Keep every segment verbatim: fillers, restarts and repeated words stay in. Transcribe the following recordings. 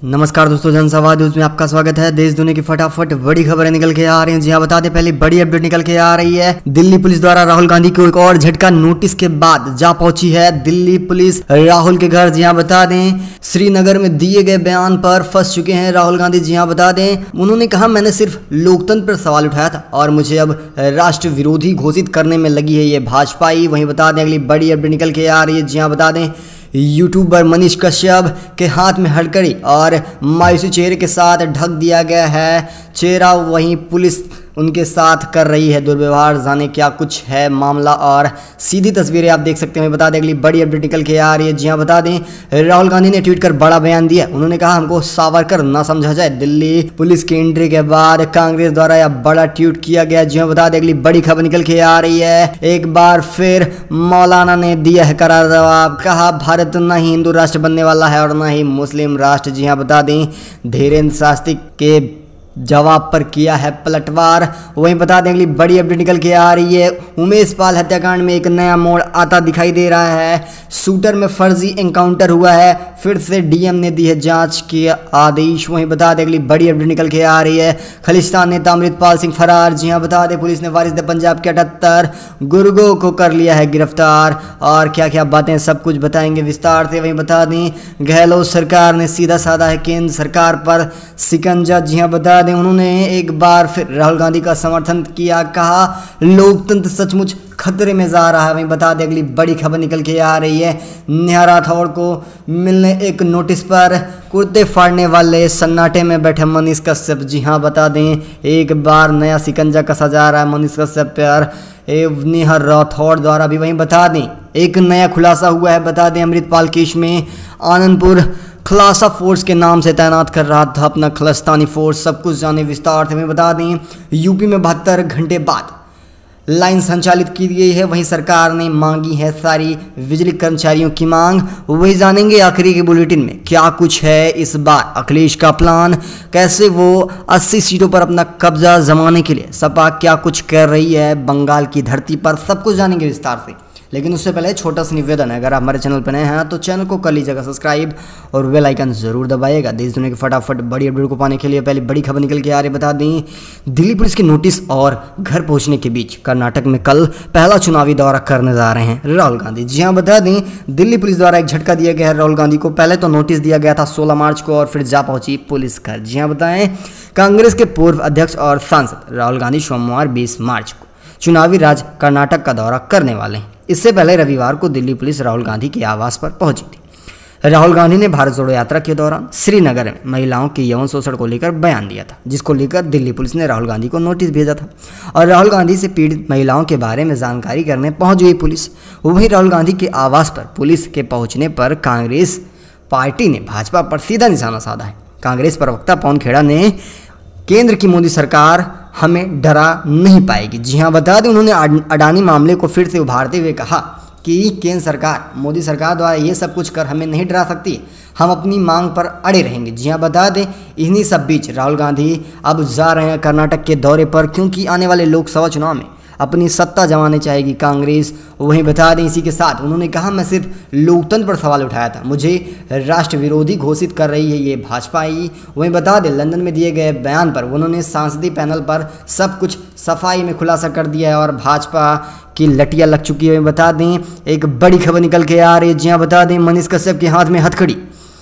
नमस्कार दोस्तों, जनसंवाद न्यूज में आपका स्वागत है। देश दुनिया की फटाफट बड़ी खबरें निकल के आ रही हैं। जी हाँ, बता दें पहले बड़ी अपडेट निकल के आ रही है। दिल्ली पुलिस द्वारा राहुल गांधी को एक और झटका नोटिस के बाद जा पहुंची है दिल्ली पुलिस राहुल के घर। जी हाँ, बता दें श्रीनगर में दिए गए बयान पर फंस चुके हैं राहुल गांधी। जी हाँ, बता दें उन्होंने कहा मैंने सिर्फ लोकतंत्र पर सवाल उठाया था और मुझे अब राष्ट्र विरोधी घोषित करने में लगी है ये भाजपाई। वहीं बता दें अगली बड़ी अपडेट निकल के आ रही है। जी हाँ, बता दें यूट्यूबर मनीष कश्यप के हाथ में हथकड़ी और मायूसी चेहरे के साथ ढक दिया गया है चेहरा। वहीं पुलिस उनके साथ कर रही है दुर्व्यवहार। जाने क्या कुछ है मामला और सीधी तस्वीरें आप देख सकते हैं। बता दें अगली बड़ी अपडेट निकल के आ रही है। जी हाँ, बता दें राहुल गांधी ने ट्वीट कर बड़ा बयान दिया। उन्होंने कहा हमको सावरकर ना समझा जाए। दिल्ली पुलिस की एंट्री के बाद कांग्रेस द्वारा यह बड़ा ट्वीट किया गया। जी हाँ, बता दें अगली बड़ी खबर निकल के आ रही है। एक बार फिर मौलाना ने दिया है करारा जवाब। कहा भारत न ही हिंदू राष्ट्र बनने वाला है और न ही मुस्लिम राष्ट्र। जी हाँ, बता दें धीरेन्द्र शास्त्री के जवाब पर किया है पलटवार। वहीं बता दें अगली बड़ी अपडेट निकल के आ रही है। उमेश पाल हत्याकांड में एक नया मोड़ आता दिखाई दे रहा है। शूटर में फर्जी एनकाउंटर हुआ है। फिर से डीएम ने दी है जांच के आदेश। वहीं बता दें अगली बड़ी अपडेट निकल के आ रही है। खालिस्तान नेता अमृतपाल सिंह फरार। जी हाँ, बता दें पुलिस ने वारिस पंजाब के अठहत्तर गुर्गों को कर लिया है गिरफ्तार। और क्या क्या बातें सब कुछ बताएंगे विस्तार से। वहीं बता दें गहलोत सरकार ने सीधा साधा है केंद्र सरकार पर शिकंजा। जी हाँ, बता दें उन्होंने एक बार फिर राहुल गांधी का समर्थन किया। कहा लोकतंत्र सचमुच खतरे में जा रहा है। वहीं बता दें अगली बड़ी खबर निकल के आ रही है। नेहा राठौड़ को मिलने एक नोटिस पर कुर्ते फाड़ने वाले सन्नाटे में बैठे मनीष कश्यप। जी हाँ, बता दें एक बार नया शिकंजा कसा जा रहा है मनीष कश्यप पर नेहा राठौड़ द्वारा भी। वहीं बता दें एक नया खुलासा हुआ है। बता दें अमृतपाल केस में आनंदपुर खलासा फोर्स के नाम से तैनात कर रहा था अपना खलिस्तानी फोर्स। सब कुछ जाने विस्तार से। मैं बता दें यूपी में बहत्तर घंटे बाद लाइन संचालित की गई है। वहीं सरकार ने मांगी है सारी बिजली कर्मचारियों की मांग। वही जानेंगे आखिरी के बुलेटिन में क्या कुछ है इस बार अखिलेश का प्लान। कैसे वो अस्सी सीटों पर अपना कब्जा जमाने के लिए सपा क्या कुछ कर रही है बंगाल की धरती पर। सब कुछ जानेंगे विस्तार से। लेकिन उससे पहले छोटा सा निवेदन है, अगर आप हमारे चैनल पर नए हैं तो चैनल को कर लीजिएगा सब्सक्राइब और बेल आइकन जरूर दबाइएगा। देश दुनिया की फटाफट बड़ी अपडेट को पाने के लिए पहले बड़ी खबर निकल के आ रही। बता दें दिल्ली पुलिस के नोटिस और घर पहुंचने के बीच कर्नाटक में कल पहला चुनावी दौरा करने जा रहे हैं राहुल गांधी। जी हाँ, बता दें दिल्ली पुलिस द्वारा एक झटका दिया गया है राहुल गांधी को। पहले तो नोटिस दिया गया था सोलह मार्च को और फिर जा पहुंची पुलिस घर। जी हाँ, बताएं कांग्रेस के पूर्व अध्यक्ष और सांसद राहुल गांधी सोमवार बीस मार्च को चुनावी राज्य कर्नाटक का दौरा करने वाले हैं। इससे पहले रविवार को दिल्ली पुलिस राहुल गांधी के आवास पर पहुंची थी। राहुल गांधी ने भारत जोड़ो यात्रा के दौरान श्रीनगर में महिलाओं के यौन शोषण को लेकर बयान दिया था, जिसको लेकर दिल्ली पुलिस ने राहुल गांधी को नोटिस भेजा था और राहुल गांधी से पीड़ित महिलाओं के बारे में जानकारी करने पहुंच गई पुलिस। वहीं राहुल गांधी के आवास पर पुलिस के पहुंचने पर कांग्रेस पार्टी ने भाजपा पर सीधा निशाना साधा है। कांग्रेस प्रवक्ता पवन खेड़ा ने केंद्र की मोदी सरकार हमें डरा नहीं पाएगी। जी हाँ, बता दें उन्होंने अडानी मामले को फिर से उभारते हुए कहा कि केंद्र सरकार मोदी सरकार द्वारा ये सब कुछ कर हमें नहीं डरा सकती, हम अपनी मांग पर अड़े रहेंगे। जी हाँ, बता दें इन्हीं सब बीच राहुल गांधी अब जा रहे हैं कर्नाटक के दौरे पर, क्योंकि आने वाले लोकसभा चुनाव में अपनी सत्ता जमाने चाहेगी कांग्रेस। वहीं बता दें इसी के साथ उन्होंने कहा मैं सिर्फ लोकतंत्र पर सवाल उठाया था, मुझे राष्ट्र विरोधी घोषित कर रही है ये भाजपाई। वहीं बता दें लंदन में दिए गए बयान पर उन्होंने सांसदीय पैनल पर सब कुछ सफाई में खुलासा कर दिया है और भाजपा की लटिया लग चुकी है। बता दें एक बड़ी खबर निकल के आ रही है। जी हाँ, बता दें मनीष कश्यप के हाथ में हथकड़ी,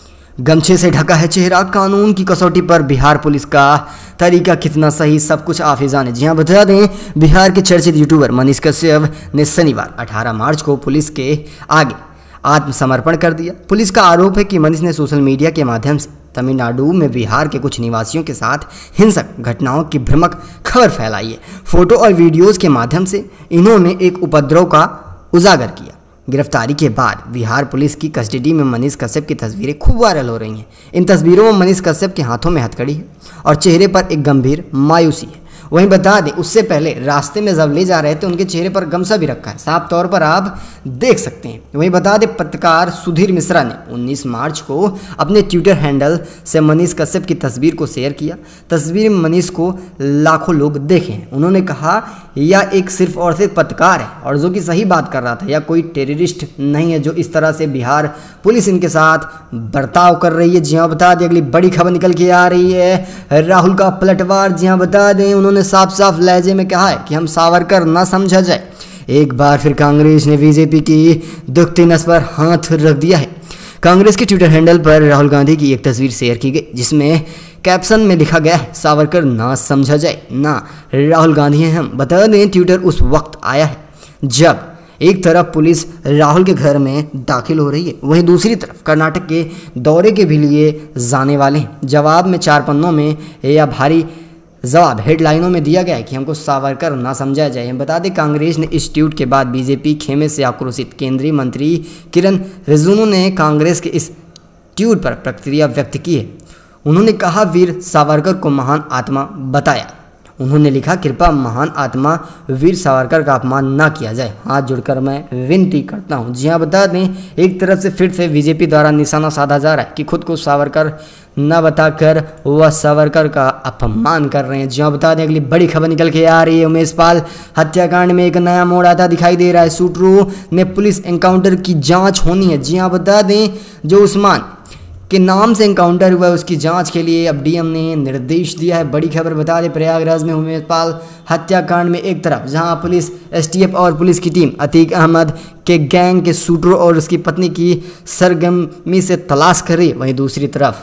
गमछे से ढका है चेहरा। कानून की कसौटी पर बिहार पुलिस का तरीका कितना सही, सब कुछ आप ही जाने। जी हाँ, बता दें बिहार के चर्चित यूट्यूबर मनीष कश्यप ने शनिवार अठारह मार्च को पुलिस के आगे आत्मसमर्पण कर दिया। पुलिस का आरोप है कि मनीष ने सोशल मीडिया के माध्यम से तमिलनाडु में बिहार के कुछ निवासियों के साथ हिंसक घटनाओं की भ्रामक खबर फैलाई है। फोटो और वीडियोज के माध्यम से इन्होंने एक उपद्रव का उजागर किया। गिरफ्तारी के बाद बिहार पुलिस की कस्टडी में मनीष कश्यप की तस्वीरें खूब वायरल हो रही हैं। इन तस्वीरों में मनीष कश्यप के हाथों में हथकड़ी है और चेहरे पर एक गंभीर मायूसी है। वहीं बता दें उससे पहले रास्ते में जब ले जा रहे थे उनके चेहरे पर गमछा भी रखा है, साफ तौर पर आप देख सकते हैं। वहीं बता दें पत्रकार सुधीर मिश्रा ने उन्नीस मार्च को अपने ट्विटर हैंडल से मनीष कश्यप की तस्वीर को शेयर किया। तस्वीर में मनीष को लाखों लोग देखे हैं। उन्होंने कहा यह एक सिर्फ और सिर्फ पत्रकार है और जो कि सही बात कर रहा था, या कोई टेररिस्ट नहीं है जो इस तरह से बिहार पुलिस इनके साथ बर्ताव कर रही है। जी हाँ, बता दें अगली बड़ी खबर निकल के आ रही है राहुल का पलटवार। जी हाँ, बता दें उन्होंने साफ साफ लहजे में कहा है कि हम सावरकर ना समझा जाए। एक बार फिर कांग्रेस ने बीजेपी की दुखती नस पर हाथ रख दिया है। कांग्रेस के ट्विटर हैंडल पर राहुल गांधी की एक तस्वीर शेयर की गई जिसमें कैप्शन में लिखा गया है सावरकर ना समझा जाए, ना राहुल गांधी हैं हम। बता दें ट्विटर उस वक्त आया है जब एक तरफ पुलिस राहुल के घर में दाखिल हो रही है, वहीं दूसरी तरफ कर्नाटक के दौरे के भी लिए जाने वाले हैं। जवाब में चार पन्नों में यह भारी जवाब हेडलाइनों में दिया गया है कि हमको सावरकर ना समझा जाए। हम बता दें कांग्रेस ने इस ट्वीट के बाद बीजेपी खेमे से आक्रोशित केंद्रीय मंत्री किरण रिजिजू ने कांग्रेस के इस ट्वीट पर प्रतिक्रिया व्यक्त की है। उन्होंने कहा वीर सावरकर को महान आत्मा बताया। उन्होंने लिखा कृपया महान आत्मा वीर सावरकर का अपमान ना किया जाए, हाथ जोड़कर मैं विनती करता हूं। जी हाँ, बता दें एक तरफ से फिर से बीजेपी द्वारा निशाना साधा जा रहा है कि खुद को सावरकर न बताकर वह सावरकर का अपमान कर रहे हैं। जी हाँ, बता दें अगली बड़ी खबर निकल के आ रही है उमेश पाल हत्याकांड में एक नया मोड़ आता दिखाई दे रहा है। सूत्रों ने पुलिस एनकाउंटर की जाँच होनी है। जी हाँ, बता दें जो उस्मान के नाम से एनकाउंटर हुआ है उसकी जांच के लिए अब डीएम ने निर्देश दिया है। बड़ी खबर बता दें प्रयागराज में उमेश पाल हत्याकांड में एक तरफ जहां पुलिस एसटीएफ और पुलिस की टीम अतीक अहमद के गैंग के शूटर और उसकी पत्नी की सरगर्मी से तलाश कर रही है, वहीं दूसरी तरफ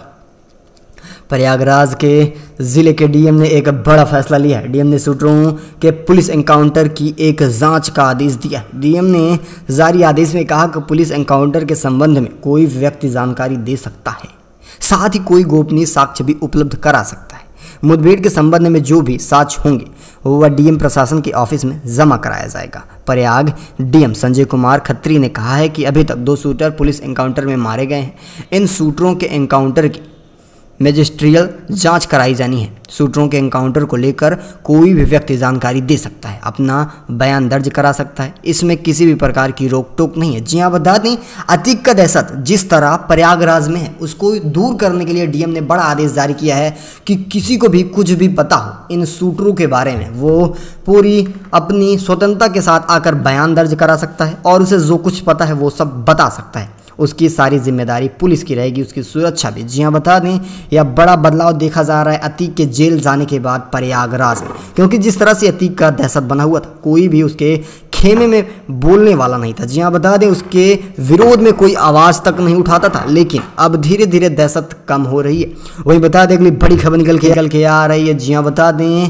प्रयागराज के जिले के डीएम ने एक बड़ा फैसला लिया है। डीएम ने शूटरों के पुलिस एनकाउंटर की एक जांच का आदेश दिया। डीएम ने जारी आदेश में कहा कि पुलिस एनकाउंटर के संबंध में कोई व्यक्ति जानकारी दे सकता है, साथ ही कोई गोपनीय साक्ष्य भी उपलब्ध करा सकता है। मुठभेड़ के संबंध में जो भी साक्ष्य होंगे वह डीएम प्रशासन के ऑफिस में जमा कराया जाएगा। प्रयाग डीएम संजय कुमार खत्री ने कहा है कि अभी तक दो शूटर पुलिस एनकाउंटर में मारे गए हैं। इन शूटरों के एनकाउंटर की मैजिस्ट्रियल जांच कराई जानी है। शूटरों के एनकाउंटर को लेकर कोई भी व्यक्ति जानकारी दे सकता है, अपना बयान दर्ज करा सकता है, इसमें किसी भी प्रकार की रोक टोक नहीं है। जी हाँ, बता दें अतीक का दहशत जिस तरह प्रयागराज में है उसको दूर करने के लिए डीएम ने बड़ा आदेश जारी किया है कि किसी को भी कुछ भी पता हो इन शूटरों के बारे में वो पूरी अपनी स्वतंत्रता के साथ आकर बयान दर्ज करा सकता है और उसे जो कुछ पता है वो सब बता सकता है। उसकी सारी जिम्मेदारी पुलिस की रहेगी, उसकी सुरक्षा भी। जी हाँ, बता दें यह बड़ा बदलाव देखा जा रहा है अतीक के जेल जाने के बाद प्रयागराज में, क्योंकि जिस तरह से अतीक का दहशत बना हुआ था कोई भी उसके खेमे में बोलने वाला नहीं था। जी हाँ, बता दें उसके विरोध में कोई आवाज़ तक नहीं उठाता था, लेकिन अब धीरे धीरे दहशत कम हो रही है। वही बता दें अगली बड़ी खबर निकल के निकल के आ रही है। जी हाँ, बता दें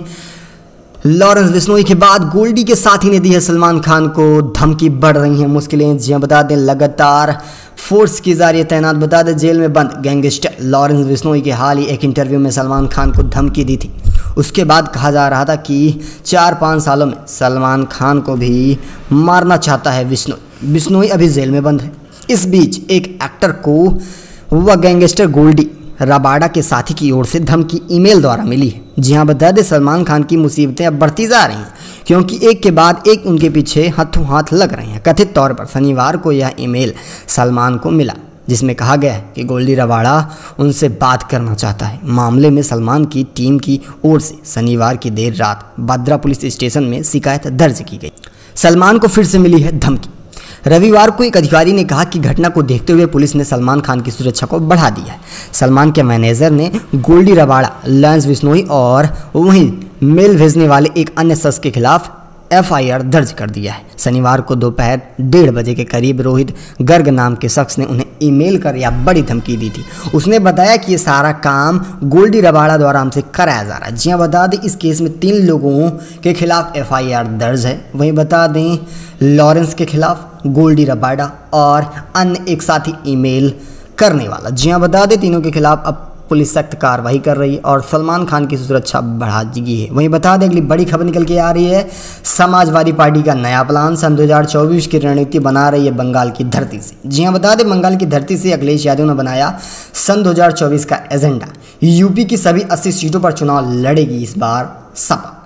लॉरेंस बिश्नोई के बाद गोल्डी के साथी ने दी है सलमान खान को धमकी, बढ़ रही हैं मुश्किलें। जी हाँ, बता दें लगातार फोर्स की जा रही है तैनात। बता दें जेल में बंद गैंगस्टर लॉरेंस बिश्नोई के हाल ही एक इंटरव्यू में सलमान खान को धमकी दी थी। उसके बाद कहा जा रहा था कि चार पाँच सालों में सलमान खान को भी मारना चाहता है बिश्नोई। बिश्नोई अभी जेल में बंद है। इस बीच एक एक्टर को वह गैंगस्टर गोल्डी रबाडा के साथी की ओर से धमकी ईमेल द्वारा मिली है। जी हाँ, बता दें सलमान खान की मुसीबतें अब बढ़ती जा रही हैं, क्योंकि एक के बाद एक उनके पीछे हाथों हाथ लग रहे हैं। कथित तौर पर शनिवार को यह ईमेल सलमान को मिला जिसमें कहा गया है कि गोल्डी रबाडा उनसे बात करना चाहता है। मामले में सलमान की टीम की ओर से शनिवार की देर रात बांद्रा पुलिस स्टेशन में शिकायत दर्ज की गई। सलमान को फिर से मिली है धमकी। रविवार को एक अधिकारी ने कहा कि घटना को देखते हुए पुलिस ने सलमान खान की सुरक्षा को बढ़ा दिया है। सलमान के मैनेजर ने गोल्डी रबाडा, लॉरेंस बिश्नोई और वहीं मेल भेजने वाले एक अन्य शख्स के खिलाफ एफआईआर दर्ज कर दिया है। शनिवार को दोपहर डेढ़ बजे के करीब रोहित गर्ग नाम के शख्स ने उन्हें ईमेल कर यह बड़ी धमकी दी थी। उसने बताया कि ये सारा काम गोल्डी रबाडा द्वारा हमसे कराया जा रहा है। जी हाँ, बता दें इस केस में तीन लोगों के खिलाफ एफआईआर दर्ज है। वहीं बता दें लॉरेंस के खिलाफ, गोल्डी रबाडा और अन्य एक साथी ईमेल करने वाला। जी हाँ, बता दें तीनों के खिलाफ अब पुलिस सख्त कार्रवाई कर रही है और सलमान खान की सुरक्षा बढ़ा दी है। वहीं बता दें अगली बड़ी खबर निकल के आ रही है समाजवादी पार्टी का नया प्लान सन दो हज़ार चौबीस की रणनीति बना रही है बंगाल की धरती से। जी हाँ, बता दें बंगाल की धरती से अखिलेश यादव ने बनाया सन दो हज़ार चौबीस का एजेंडा। यूपी की सभी अस्सी सीटों पर चुनाव लड़ेगी इस बार सपा।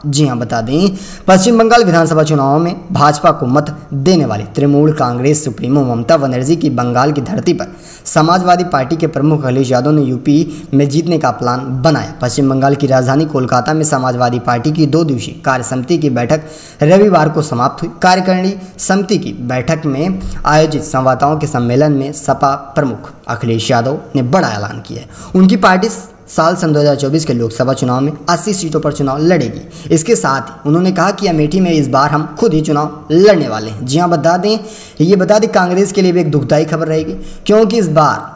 जी हाँ, बता दें पश्चिम बंगाल विधानसभा चुनाव में भाजपा को मत देने वाली तृणमूल कांग्रेस सुप्रीमो ममता बनर्जी की बंगाल की धरती पर समाजवादी पार्टी के प्रमुख अखिलेश यादव ने यूपी में जीतने का प्लान बनाया। पश्चिम बंगाल की राजधानी कोलकाता में समाजवादी पार्टी की दो दिवसीय कार्य समिति की बैठक रविवार को समाप्त हुई। कार्यकारिणी समिति की बैठक में आयोजित संवाददाताओं के सम्मेलन में सपा प्रमुख अखिलेश यादव ने बड़ा ऐलान किया है। उनकी पार्टी साल सन दो हज़ार चौबीस के लोकसभा चुनाव में अस्सी सीटों पर चुनाव लड़ेगी। इसके साथ ही उन्होंने कहा कि अमेठी में इस बार हम खुद ही चुनाव लड़ने वाले हैं। जी हाँ, बता दें ये बता दें कांग्रेस के लिए भी एक दुखदायी खबर रहेगी, क्योंकि इस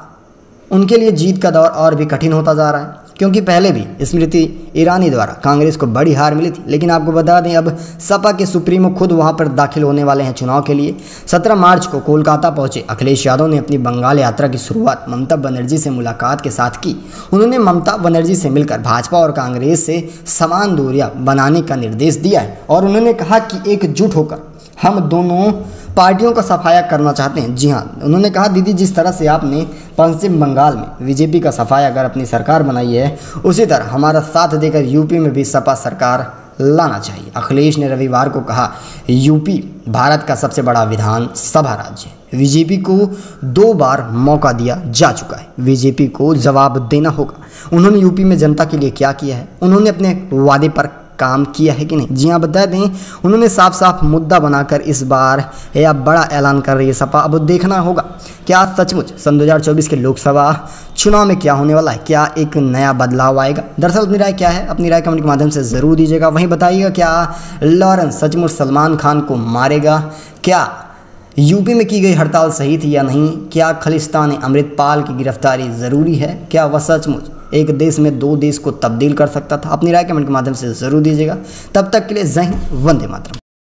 बार उनके लिए जीत का दौर और भी कठिन होता जा रहा है, क्योंकि पहले भी स्मृति ईरानी द्वारा कांग्रेस को बड़ी हार मिली थी। लेकिन आपको बता दें अब सपा के सुप्रीमो खुद वहां पर दाखिल होने वाले हैं चुनाव के लिए। सत्रह मार्च को कोलकाता पहुंचे अखिलेश यादव ने अपनी बंगाल यात्रा की शुरुआत ममता बनर्जी से मुलाकात के साथ की। उन्होंने ममता बनर्जी से मिलकर भाजपा और कांग्रेस से समान दूरियां बनाने का निर्देश दिया है और उन्होंने कहा कि एकजुट होकर हम दोनों पार्टियों का सफाया करना चाहते हैं। जी हाँ, उन्होंने कहा दीदी जिस तरह से आपने पश्चिम बंगाल में बीजेपी का सफाया कर अपनी सरकार बनाई है, उसी तरह हमारा साथ देकर यूपी में भी सपा सरकार लाना चाहिए। अखिलेश ने रविवार को कहा यूपी भारत का सबसे बड़ा विधानसभा राज्य है। बीजेपी को दो बार मौका दिया जा चुका है, बीजेपी को जवाब देना होगा। उन्होंने यूपी में जनता के लिए क्या किया है, उन्होंने अपने वादे पर काम किया है कि नहीं। जी हाँ, बता दें उन्होंने साफ साफ मुद्दा बनाकर इस बार यह बड़ा ऐलान कर रही है सपा। अब देखना होगा क्या सचमुच सन दो हज़ार चौबीस के लोकसभा चुनाव में क्या होने वाला है, क्या एक नया बदलाव आएगा। दरअसल अपनी राय क्या है, अपनी राय कमेंट के माध्यम से ज़रूर दीजिएगा। वहीं बताइएगा क्या लॉरेंस सचमुच सलमान खान को मारेगा, क्या यूपी में की गई हड़ताल सही थी या नहीं, क्या खालिस्तान अमृतपाल की गिरफ्तारी ज़रूरी है, क्या वह सचमुच एक देश में दो देश को तब्दील कर सकता था। अपनी राय कमेंट के माध्यम से ज़रूर दीजिएगा। तब तक के लिए जय हिंद, वंदे मातरम।